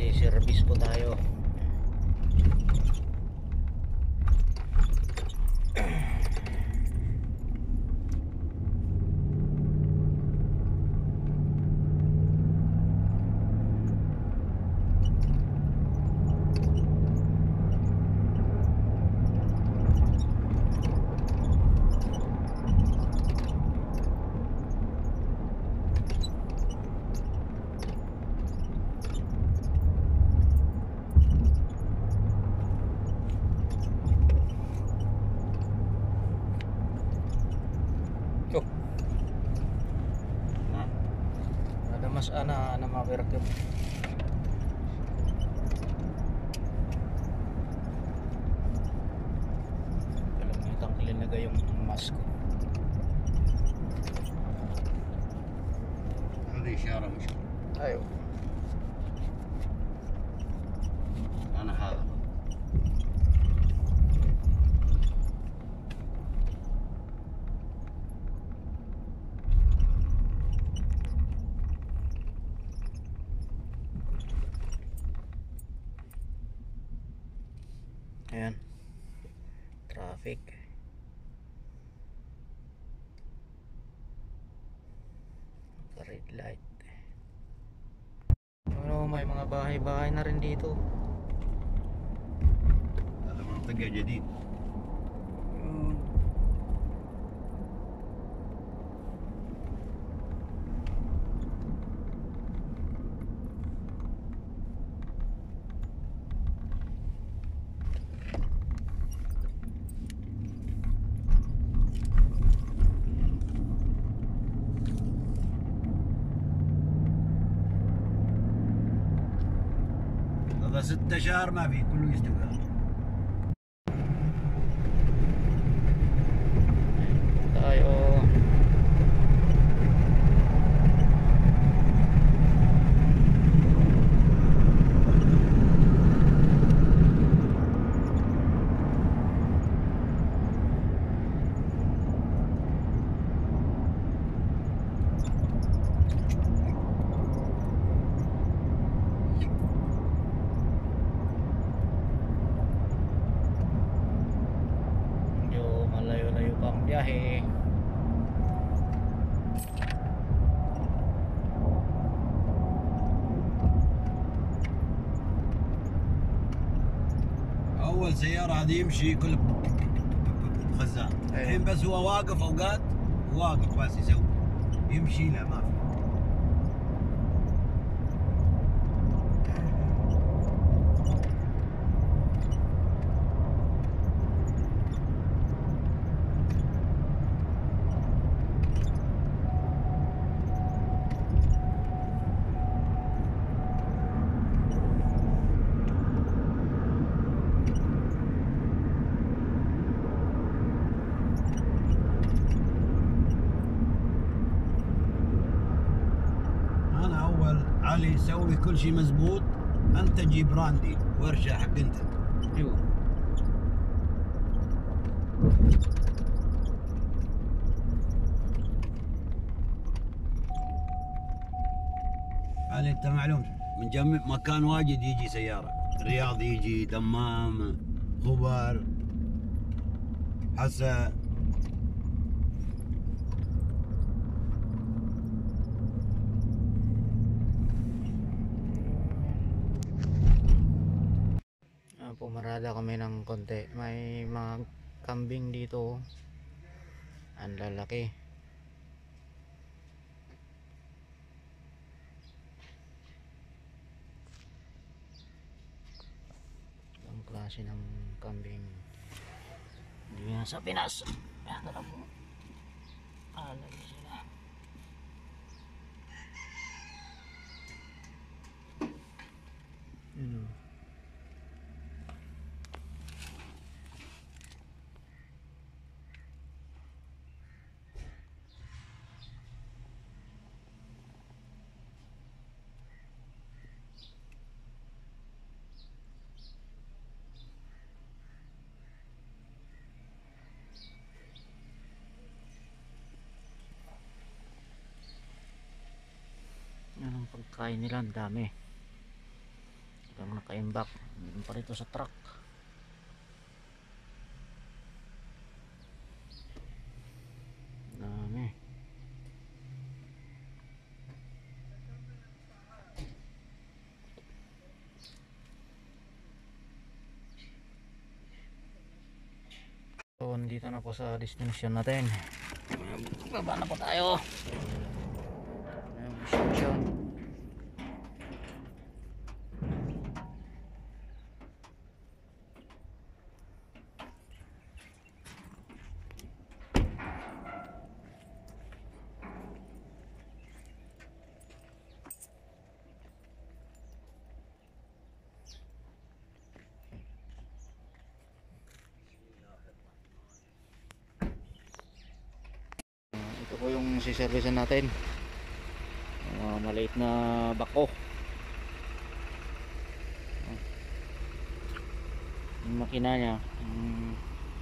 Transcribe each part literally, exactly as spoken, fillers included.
Magsi-service po tayo. Oh. Nah, ada mas ana na mawerk. Kalimutan ko linagay yung mask ko. هذه إشارة مشكلة. Ayo. أنا هذا. Ayan. Traffic. Red light. Ano, may mga bahay-bahay na rin dito. هذا منطقة جديد. Hmm. هذا ستة شهر ما في كله يستوي. Tayo. Medyo malayo-layo pa ang biyahe. أول سيارة هذه يمشي كل خزان. الحين بس هو واقف أوقات واقف بس يسوي يمشي لا ما في. أنا أول علي سوي كل شيء مزبوط، أنت جيب راندي ورشة حق أنت. Yo. علي أنت معلوم من جميع مكان واجد يجي سيارة، الرياض يجي، دمام، خبر، حسا. Ah, pumarada kami ng konti. May mga kambing dito. Ang lalaki. Ang klase ng kambing. Hindi nga sa Pinas. Ayan na po. Alay sila. Ano? Yan ang pagkain nila, ang dami. pag naka-imbak pa rito sa truck. Dami. So nandito na po sa destination natin. Baba na po tayo. Ayun, destination. Ito po yung siservisan natin, uh, maliit na bako. Yung makina nya, um,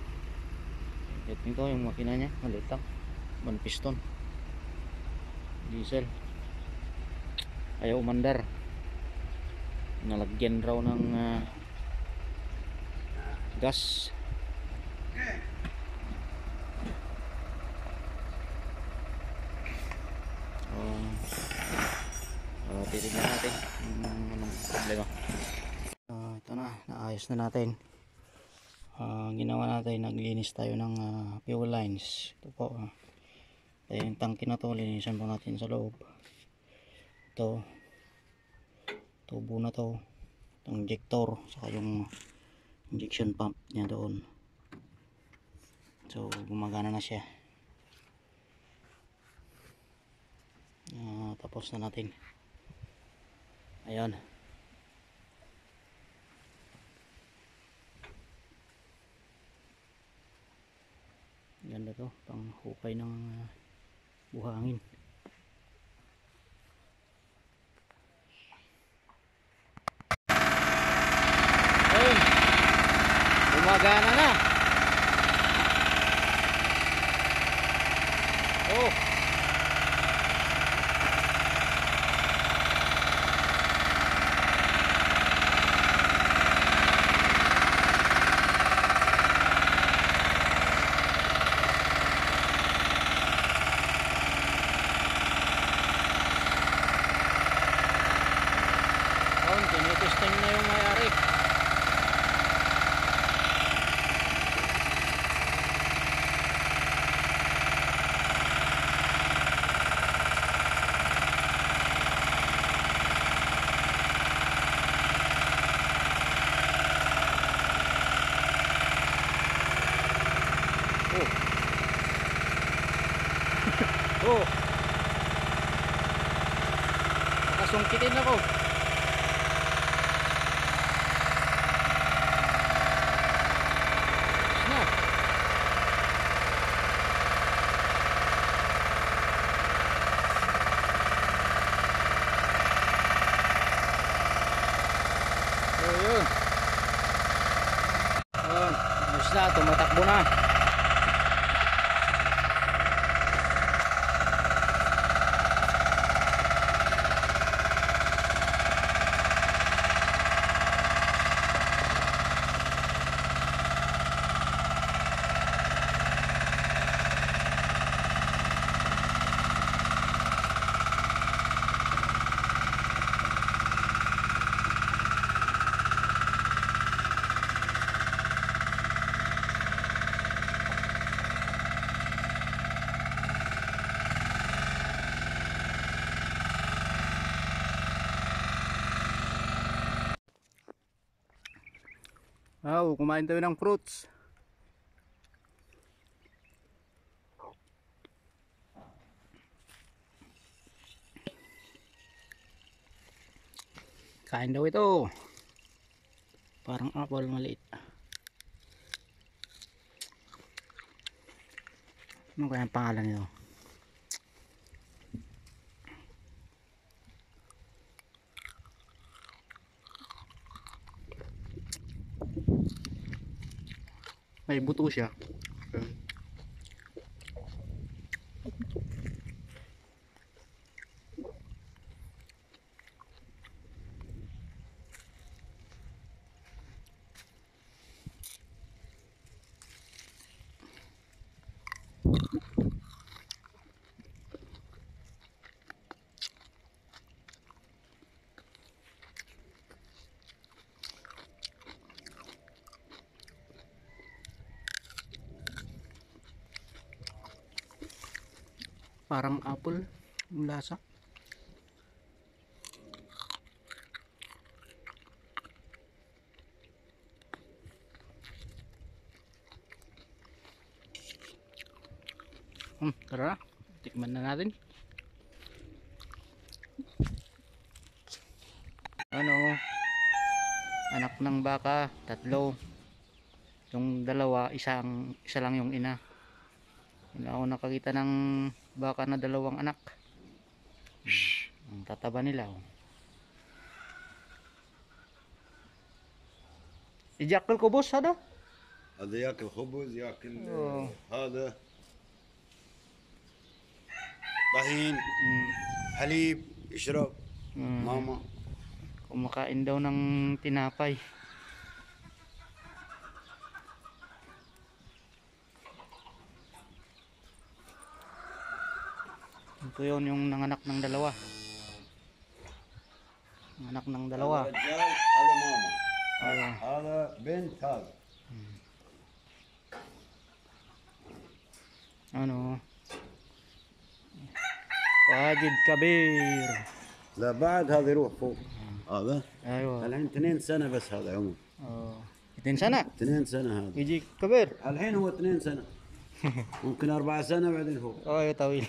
ito yung makina nya, maliit lang, one piston diesel, ayaw umandar, nalagyan raw ng uh, gas. Uh, titignan natin um, anong problema. Uh, ito na, naayos na natin. Uh, ginawa natin, naglinis tayo ng uh, fuel lines. Ito po, uh, yung tangke na to, linisan po natin sa loob. Ito, tubo na to, itong injector, saka yung injection pump niya doon. So gumagana na siya. Uh, tapos na natin. Ayan. Ganda to, pang hukay ng uh, buhangin. Ayun, gumagana na. Oh, tinitesting na yung may-ari. Oh. Oh. Nakasungkitin ako. Na, tumatakbo na. Wow, kumain tayo ng fruits. Kain daw ito. Parang apple maliit. Ano kaya ang pangalan nito? May buto siya. Parang apple yung lasa. Hmm, tara, tikman na natin. Ano, anak ng baka, tatlo. Yung dalawa, isang, isa lang yung ina. Hindi ako nakakita ng baka na dalawang anak. Ang tataba nila. Oh. Ijakal ko boss, ano? هذا ياكل خبز ياكل أوه. هذا طحين Mm, حليب يشرب mm, ماما kumakain daw ng tinapay. Ito yun yung nanganak ng dalawa. Nanganak ng dalawa. هذا رجال هذا ماما Ayun. هذا بنت هذا Ano? Wajid Kabir. لا بعد هذا يروح فوق هذا Ayun. الحين اثنين سنة بس هذا عمر Oh. Itin sana. اثنين سنة هذا Wajid Kabir. الحين هو اثنين سنة ممكن أربعة سنة بعدين فوق Oh, yung tawil.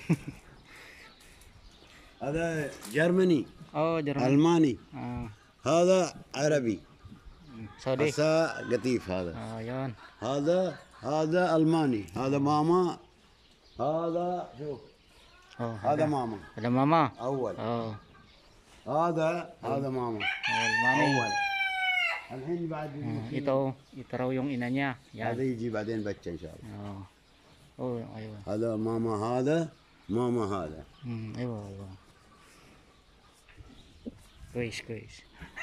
هذا جرمني Oh, Jerman. ألماني Ah, هذا عربي Saudi. عسى قطيف هذا Ah, yan. هذا هذا ألماني هذا ماما هذا شوف Oh, هذا ماما ada mama. أول Oh, هذا هذا ماما awal mami. أول الحين بعد Ah, ito, ito raw yung ina niya. Yan. هذا يجي بعدين بچة إن شاء الله Oh. Oh, ayun. هذا ماما هذا ماما هذا Hmm, ayun, ayun. Guys, guys.